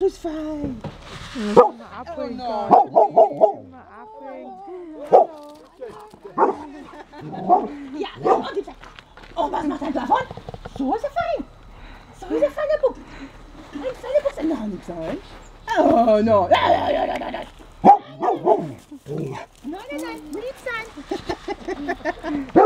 Du bist fein. Mal abbringen. Mal abbringen. Ja, und die Pferde. Oh, was macht ein davon? So ist er fein. So ist er fein, der Bub. Ein feiner Bub, noch nicht sein. Oh, no. Nein. Nein, lieb sein.